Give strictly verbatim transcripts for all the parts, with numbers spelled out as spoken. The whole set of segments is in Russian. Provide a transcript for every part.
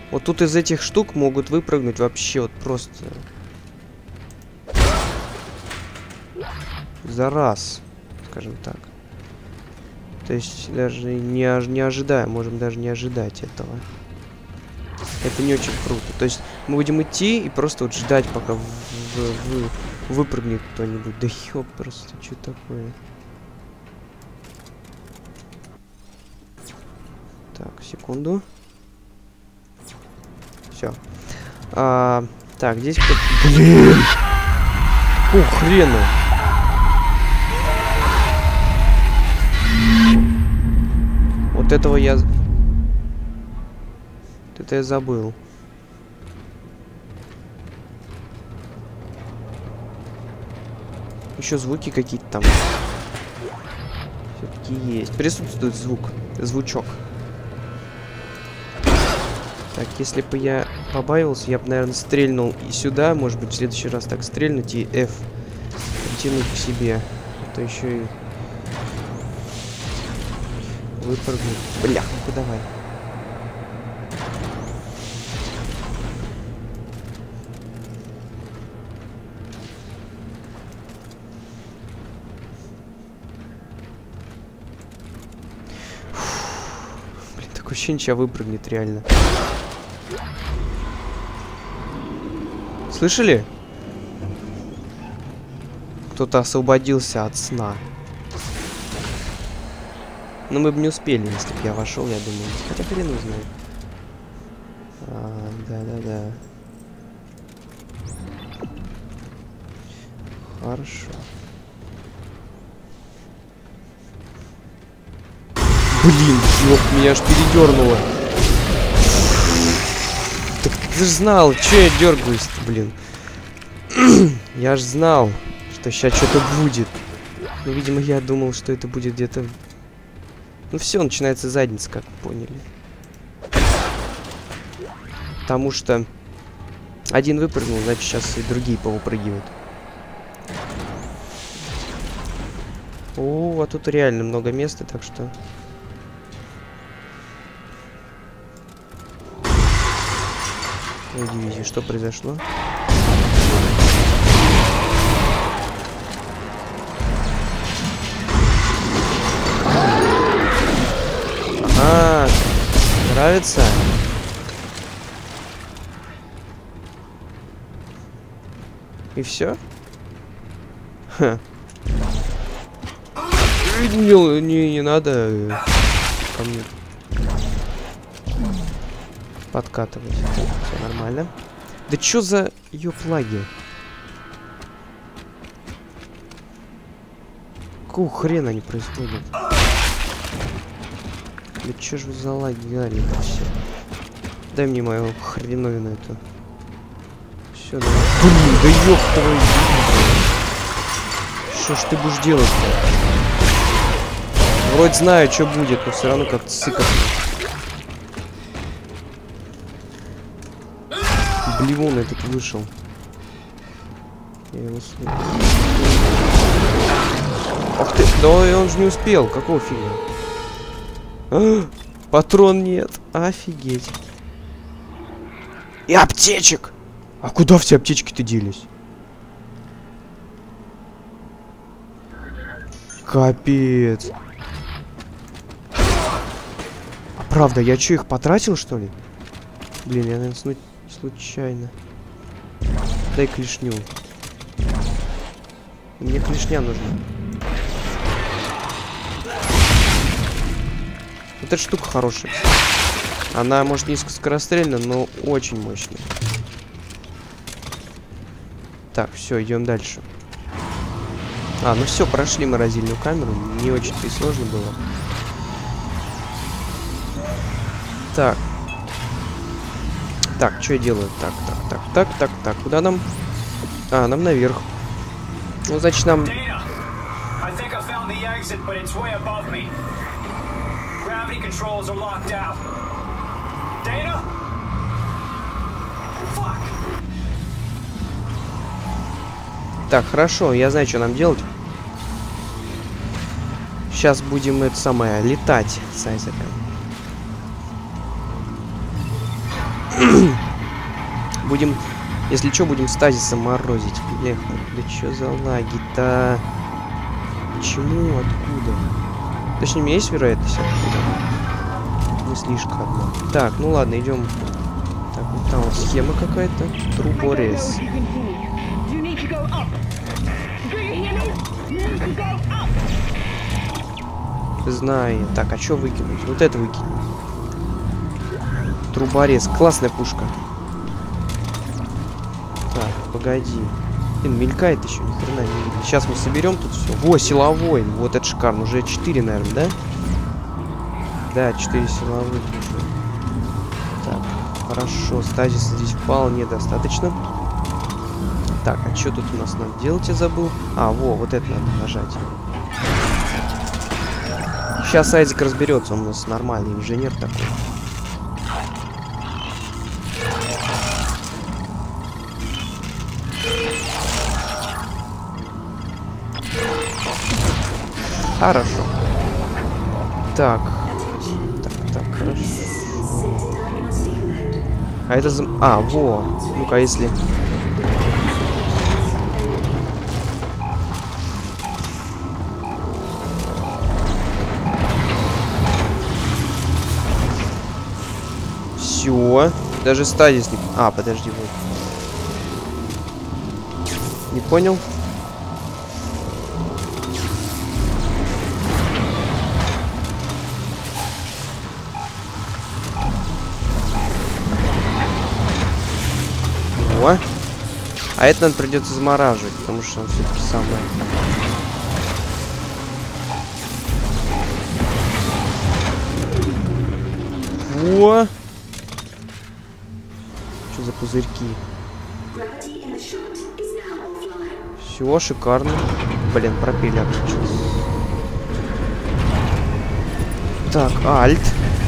Вот тут из этих штук могут выпрыгнуть вообще вот просто за раз, скажем так. То есть даже не, ож не ожидаем, можем даже не ожидать этого. Это не очень круто. То есть мы будем идти и просто вот ждать, пока в в в выпрыгнет кто-нибудь. Да ёп, просто что такое? Так, секунду. Все. А, так, здесь кто-то... Блин! О, хрена! Вот этого я... Вот это я забыл. Еще звуки какие-то там. Все-таки есть. Присутствует звук. Звучок. Так, если бы я побаивался, я бы, наверное, стрельнул и сюда. Может быть, в следующий раз так стрельнуть и F притянуть к себе. А то еще и выпрыгнуть. Бля, ну-ка давай. Блин, такое ощущение, сейчас выпрыгнет реально. Слышали? Кто-то освободился от сна. Но мы бы не успели, если бы я вошел, я думаю. Хотя хрен узнает. А, да-да-да. Хорошо. Блин, ёп, меня аж передернуло. Так ты же знал, что я дергаюсь-то, блин. Я ж знал, что сейчас что-то будет. Ну, видимо, я думал, что это будет где-то... Ну все, начинается задница, как вы поняли. Потому что один выпрыгнул, значит сейчас и другие повыпрыгивают. О, а тут реально много места, так что... Ой, дивизия, что произошло? А, нравится? И все? Ха. Не, не, не надо ко мне подкатывать. Все нормально. Да чё за ёплаги? Какого хрена они происходят? Да чё ж вы за лаги, Гарри, все. Дай мне мою хреновину эту. Все, давай. Блин, да ёб твою. Что ж ты будешь делать-то? Вроде знаю, что будет, но все равно как-то сыкотно. Блин, этот вышел. Я его слышу. Ах ты, да он же не успел, какого фига? А, патрон нет, офигеть. И аптечек! А куда все аптечки-то делись? Капец. А правда, я что, их потратил, что ли? Блин, я, наверное, снуть случайно. Дай клешню. Мне клешня нужна. Вот эта штука хорошая. Она, может, низкоскорострельная, но очень мощная. Так, все, идем дальше. А, ну все, прошли морозильную камеру. Не очень-то и сложно было. Так. Так, что я делаю? Так, так, так, так, так, так. Куда нам? А, нам наверх. Ну, значит, нам... Так, хорошо, я знаю, что нам делать. Сейчас будем, это самое, летать с Айзеком. Будем, если что, будем стазисом морозить. Эх, да чё за лаги-то? Почему? Откуда? Точнее, у меня есть вероятность откуда? Не слишком одна. Так, ну ладно, идем. Так, вот там вот схема какая-то. Труборез. Знаю. Так, а что выкинуть? Вот это выкинем. Труборез. Классная пушка. Так, погоди. Блин, мелькает еще, ни хрена не видно. Сейчас мы соберем тут все. Во, силовой. Вот это шикарно. Уже четыре, наверное, да? Да, четыре силовых уже. Так, хорошо. Стазиса здесь вполне достаточно. Так, а что тут у нас надо делать, я забыл. А, во, вот это надо нажать. Сейчас Айзек разберется, он у нас нормальный инженер такой. Хорошо. Так. Так, так, хорошо. А это... За... А, во. Ну-ка, если... Все. Даже стазис не... А, подожди, вот. Не понял? О. А это нам придется замораживать, потому что он все-таки самое. Во! Что за пузырьки? Все, шикарно. Блин, пропеллер отключился. Так, альт.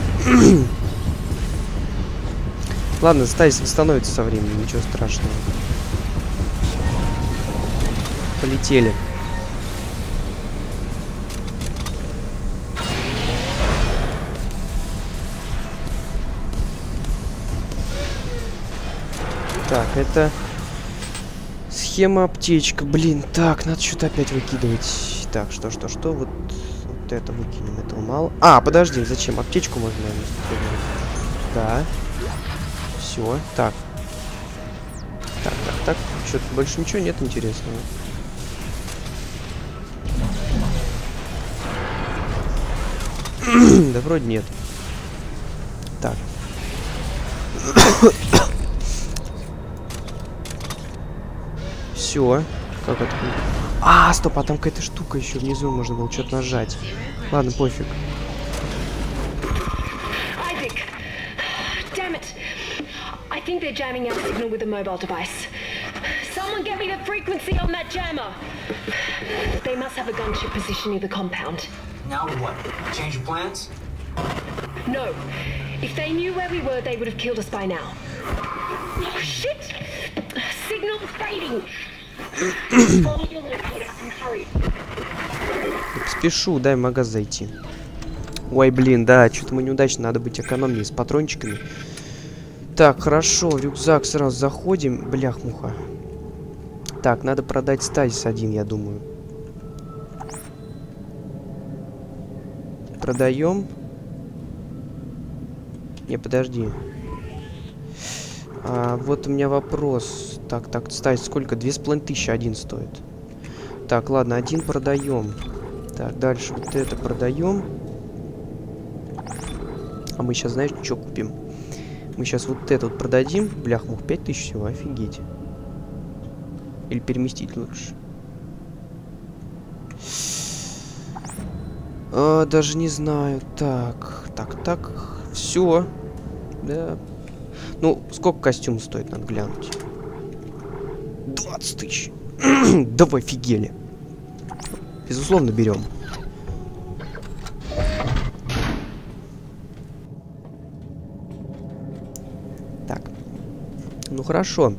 Ладно, стазис восстановится со временем, ничего страшного. Полетели. Так, это схема аптечка. Блин, так, надо что-то опять выкидывать. Так, что, что, что? Вот, вот это выкинем, этого мало. А, подожди, зачем? Аптечку можно, наверное, использовать. Да. Все, так. Так, так, так. Что-то больше ничего нет интересного. Да вроде нет. Так. Все. Как это? А, стоп, а там какая-то штука еще внизу, можно было что-то нажать. Ладно, пофиг. I think they're jamming our signal with a mobile device. Someone get me the frequency on that jammer. They must have a gunship position near the compound. Now what? Change your plans? No. If they knew where we were, they would have killed us by now. Oh, shit! Signal fading. Follow your locator and hurry. Спешу, дай в магаз зайти. Ой, блин, да, что-то мы неудачно, надо быть экономнее с патрончиками. Так, хорошо, в рюкзак сразу заходим. Блях-муха. Так, надо продать стазис один, я думаю. Продаем. Не, подожди. А, вот у меня вопрос. Так, так, стазис сколько? Две с половиной тысячи один стоит. Так, ладно, один продаем. Так, дальше вот это продаем. А мы сейчас, знаешь, что купим? Мы сейчас вот это вот продадим. Блях-мух, пять тысяч всего, офигеть. Или переместить лучше. А, даже не знаю. Так, так, так. Все. Да. Ну, сколько костюм стоит, надо глянуть. двадцать тысяч. Да вы офигели. Безусловно, берем. Так. Ну, хорошо.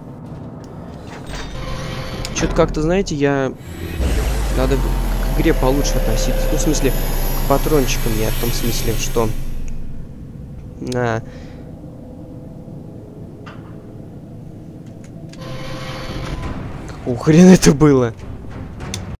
Что-то как-то, знаете, я... Надо к игре получше относиться. Ну, в смысле, к патрончикам я в том смысле, что... А... Какого хрена это было?